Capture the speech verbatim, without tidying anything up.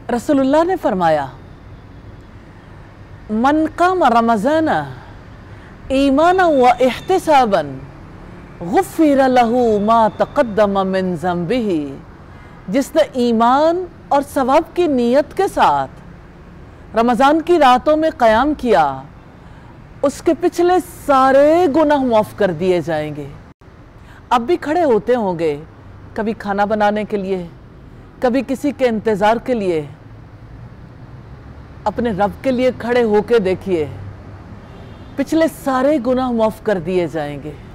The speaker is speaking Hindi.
रसूलुल्लाह ने फरमाया, मन काम रमज़ान ईमाना व इहतिसाबन गुफ़िर लहू मा तक़द्दम मिन ज़ंबिही। जिसने ईमान और सवाब की नीयत के साथ रमज़ान की रातों में क़याम किया, उसके पिछले सारे गुनाह माफ़ कर दिए जाएंगे। अब भी खड़े होते होंगे, कभी खाना बनाने के लिए, कभी किसी के इंतज़ार के लिए। अपने रब के लिए खड़े होके देखिए, पिछले सारे गुनाह माफ़ कर दिए जाएंगे।